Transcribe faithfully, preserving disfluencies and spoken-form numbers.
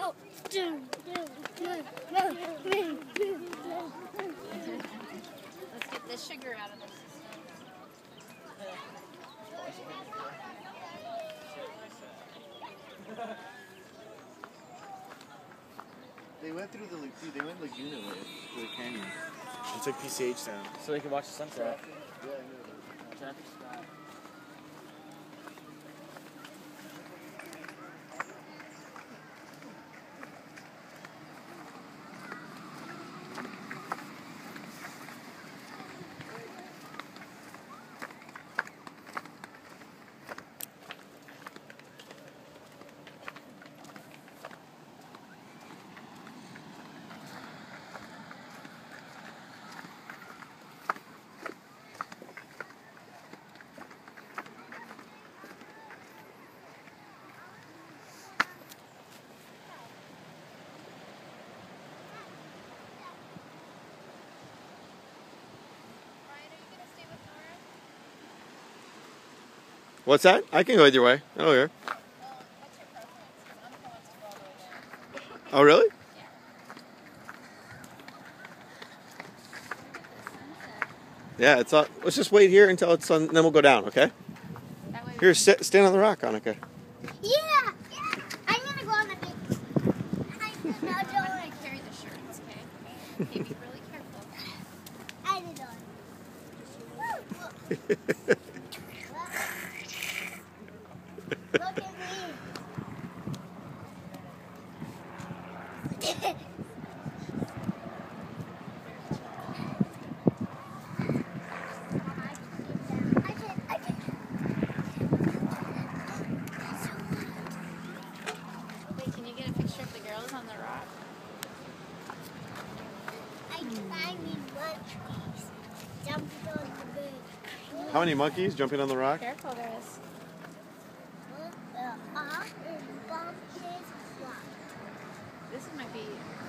Oh. Let's get the sugar out of the system. They went through the dude, they went Laguna way, through the canyon. And took P C H down. So they could watch the sunset. Yeah, I know. Traffic stop. What's that? I can go either way. I don't care. Well, what's your preference? 'Cause I'm going to go all the way there. Oh, really? Yeah, it's on. Let's just wait here until it's on, then we'll go down, okay? That way we Here, sit, stand on the rock, Annika. Yeah, yeah. I'm gonna go on the beach. I I'm no, gonna don't. carry the shirts, okay? Okay, be really careful. I did on. Look at me. I can, I can. Wait, can you get a picture of the girls on the rock? I can find me monkeys jumping on the bed. How many monkeys jumping on the rock? Careful, guys. Uh, uh, and bumpers fly. This might be